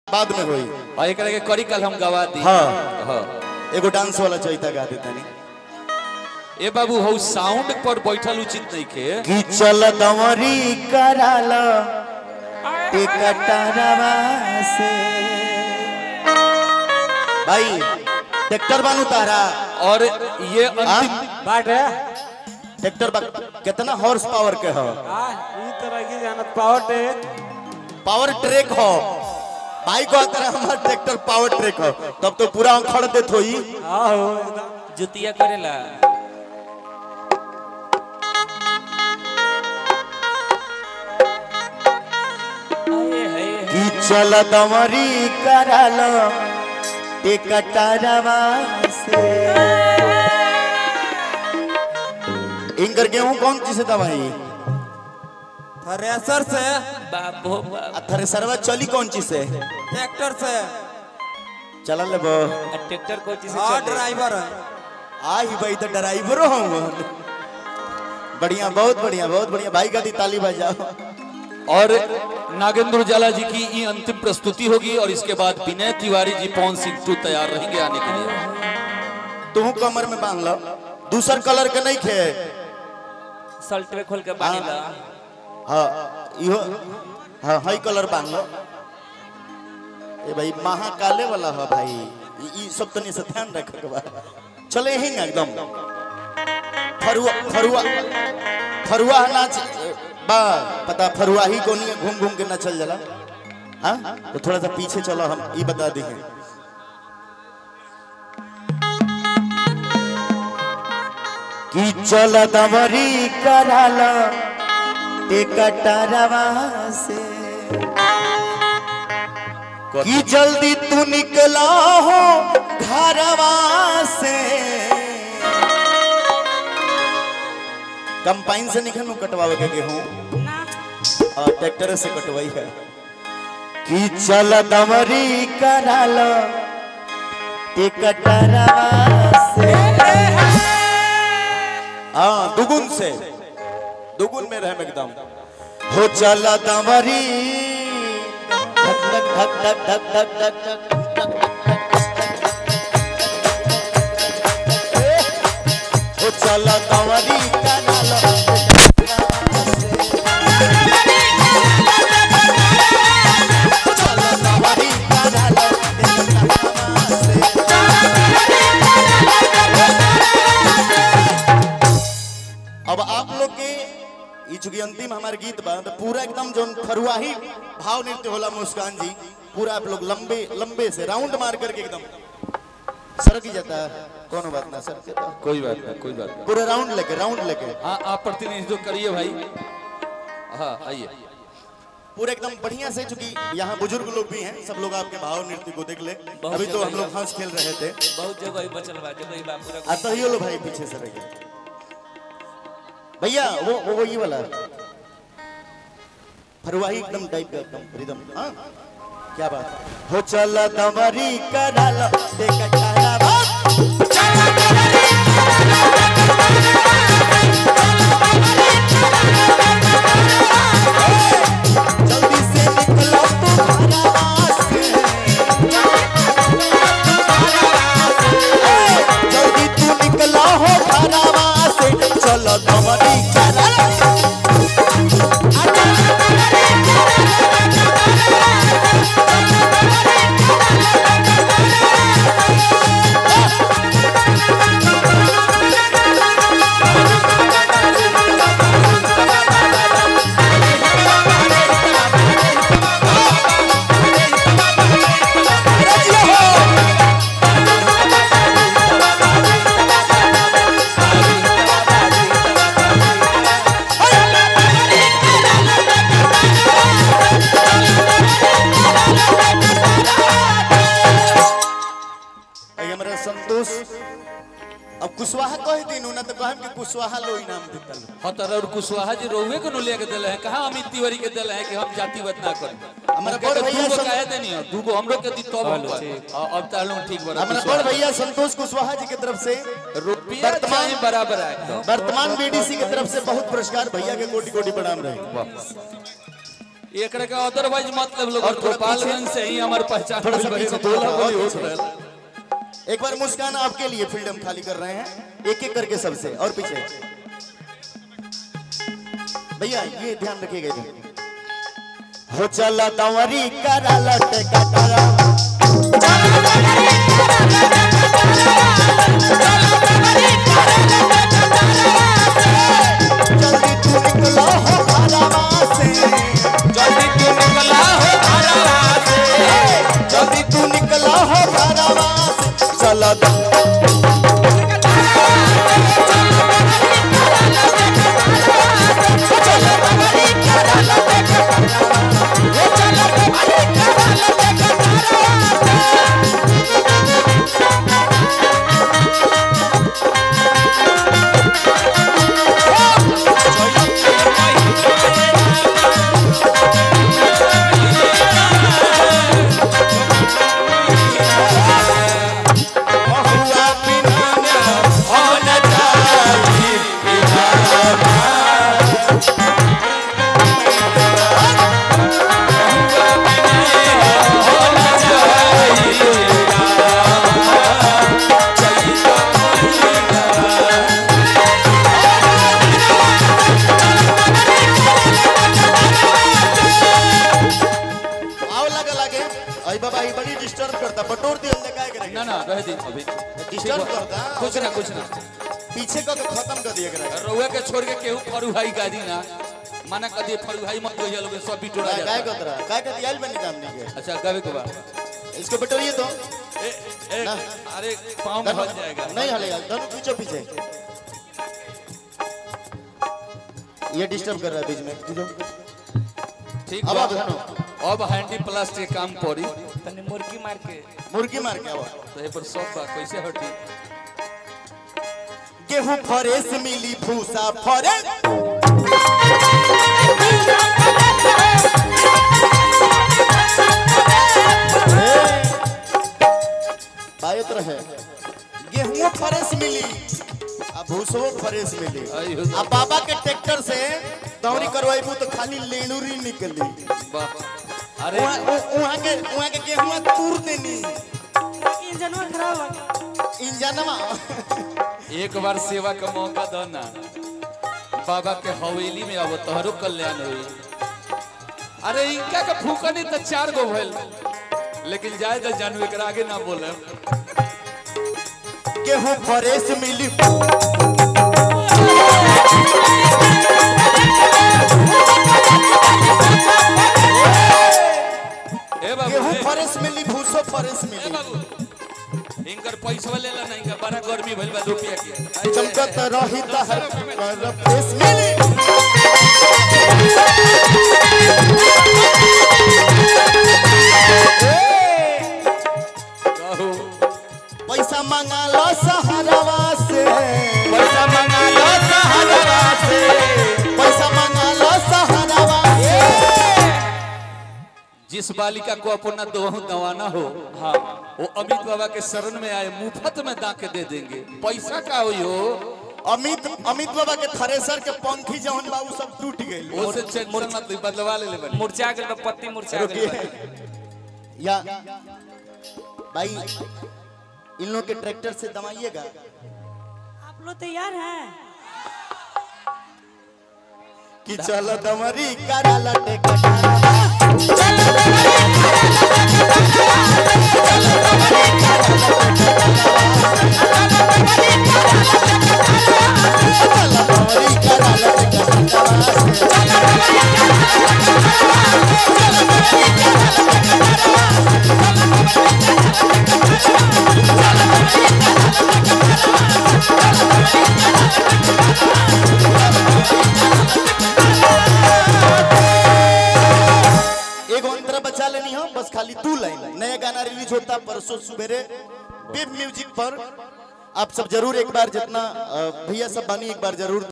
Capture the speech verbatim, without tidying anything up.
बाद में होई और एक के करी कल हम गवा दी। हाँ हाँ एगो डांस वाला चैता गा देता नहीं। ए बाबू हो साउंड पर बैठल उचित नहीं के कि चल दवरी कराला टिकटरवा से भाई ट्रैक्टर बानू तारा और ये अंतिम बाट है ट्रैक्टर कितना हॉर्स पावर के हो ई तरह की जानत पावर ट्रैक पावर ट्रैक हो भाई को तरह हमारा ट्रैक्टर पावर ट्रैक हो तब तो पूरा खड़ देत होई। हां हो एकदम जुतिया करेला कि चल दवरी कराला टिकटरवा से इनकर गेहूं कौन चीज से दवाई थ्रेसर से बाबो बाप थ्रेसरवा चली कौन चीज से ट्रैक्टर से चला ले बो ट्रैक्टर को चीज से हां चले ड्राइवर है आ ही भाई तो ड्राइवर हूं बढ़िया बहुत बढ़िया बहुत बढ़िया भाई का दी ताली बजाओ। और नागेंद्र उजाला जी की ये अंतिम प्रस्तुति होगी और इसके बाद विनय तिवारी जी पवन सिंह टू तैयार रहेंगे आने के लिए। तू कमर में बांध लो दूसर कलर के नहीं खे शर्ट में खोल के बांध ला। हाँ इहो हाँ हाई कलर बांध लो ए भाई महाकाले वाला है भाई ये सब तनी से ध्यान रखे के बा चले ही ना एकदम फरुआ फरुआ फरुआ नाच बा पता फरुआ ही को नहीं घूम घूम के ना चल जाला। हाँ तो थोड़ा सा पीछे चलो हम ये बता दें कि चल दवरी कराला टिकटरवा से कि जल्दी तू निकला हो घरवा से कंपाइन से निकलू कटवावे के गेहूं और ट्रैक्टर से कटवाई है कि चल दवरी कराला टिकटरवा से हाँ दुगुन से दुगुन में रहे एकदम हो चल दवरी धक धक धक धक धक धक धक हो चल दवरी कराला अब आप लोग के ये चूंकि अंतिम हमारे गीत बा तो पूरा एकदम जो फरुआही भाव नृत्य होला मुस्कान जी पूरा आप लोग लंबे लंबे से राउंड मार करके एकदम सर की जाता कौन बात ना सर जाता कोई बात नहीं कोई बात नहीं पूरा राउंड लेके राउंड लेके हाँ आप प्रतिनिधित्व करिए भाई। हाँ आइए पूरा एकदम बढ़िया से चूंकि यहाँ बुजुर्ग लोग भी हैं सब लोग आपके भाव नृत्य को देख ले अभी तो हम लोग हंस खेल रहे थे बहुत जगह ही बचल बा जगह ही बा पूरा आता ही लो भाई पीछे से रहिए भैया वो वो वो ये वाला फरुआही एकदम टाइप का एकदम रिदम। हाँ क्या बात हो चल दवरी कराला टिकटरवा जल्दी से निकलो तू घरवा से जल्दी तू निकलो हो घरवा से चल दवरी कराला संतोष अब कुशवाहा कह दिन ना तो कहम कि कुशवाहा लो इनाम देतल हतर और कुशवाहा जी रोवे को ले के दिल है कहां अमित तिवारी के दिल है कि हम जाति बद ना करें हमारा बड़ भैया दूगो काहे देनी है दूगो हमरो के दी तब हम अब तालू ठीक बड़ा हमारा बड़ भैया संतोष कुशवाहा जी की तरफ से रुपया चाहे बराबर है वर्तमान बीडीसी की तरफ से बहुत पुरस्कार भैया के कोटि कोटि प्रणाम रहे। एकरे का अदरवाइज मतलब लोग और थोड़ा गोपालगंज से ही हमारे पहचान थोड़ा सा मिल पीछे, गई, बोला थोड़ा बोली और हो पीछे। रहा। एक बार मुस्कान आपके लिए फील्ड हम खाली कर रहे हैं एक एक करके सबसे और पीछे भैया ये ध्यान रखिएगा इधर। हो चला दंवरी करा लटे कटरा जल्दी तू निकला हो घरवा से जल्दी तू निकला हो घरवा से जल्दी तू निकला हो घरवा से चला ना ना रह दी अभी डिस्टर्ब करता कुछ ना कुछ ना पीछे का खत्म कर दिया करा रउआ के छोड़ के केहू फरुहाई गादी ना माना कदी फरुहाई मत होइया लोग सब बिटोरा काय जाता करतरा काय कर दियाल बनी जामनी के अच्छा गावे के बाद इसको बिटोरिए तो ए, ए, ना। अरे पाँव में फंस जाएगा नहीं हलेगा दोनों पीछे पीछे ये डिस्टर्ब कर रहा है बीच में पीछे ठीक अब बा आप धनो अब हैंडी प्लस के काम पड़ी तने मुर्गी मार के मुर्गी मार के आवा तो ये पर सब बा कैसे हटी गेहूं फरेस मिली भूसा फरेस बायत रहे गेहूं फरेस मिली अब भूसो फरेस मिली आइयो। अब बाबा के ट्रैक्टर से दौरी करवाइबू तो खाली लेणुरी निकली वाह अरे वहां के वहां के गेहूं तूर देनी इंजनवा खराब हो गया। इंजनवा एक बार सेवा का मौका दो ना बाबा के हवेली में अब तोहरो कल्याण हुई अरे इनका का फूकनी तो चार गो भइल लेकिन जाए तो जानू एक आगे ना बोले गेहूं फरेस मिली ए बाबू गेहूं ए, फरेस मिली भूसो फरेस ए मिली बाबू इनकर पैसा लेला नहीं का बड़ा गर्मी भइल बा रुपया के चमकत रही तहर फरेस मिली कहू पैसा मंगा लो सहारवा से पैसा मंगा लो सहारा से पैसा मंगा लो सहारवा से जिस बालिका को अपना दोहू दवाना हो हाँ वो अमित बाबा के शरण में आए मुफ्त में दाके दे देंगे पैसा का हुई हो अमित अमित बाबा के थ्रेसर के पंखी जौन बाबू सब टूट गइल वो से टेंशन मत ली, बदलवा ले ले बनी मुरझा गेल बा, पत्ती मुरझा गेल बा। या भाई इन लोग के ट्रैक्टर से दमाइएगा आप लोग तैयार हैं? कि चल दमरी करा लटे कटारा चल दमरी करा लटे कटारा एगो अंतरा बचा लेनी हो बस खाली दो लाइन नया गाना रिलीज होता परसों सुबेरे वेब म्यूजिक पर आप सब जरूर एक बार जितना अ, भैया सब बानी एक बार जरूर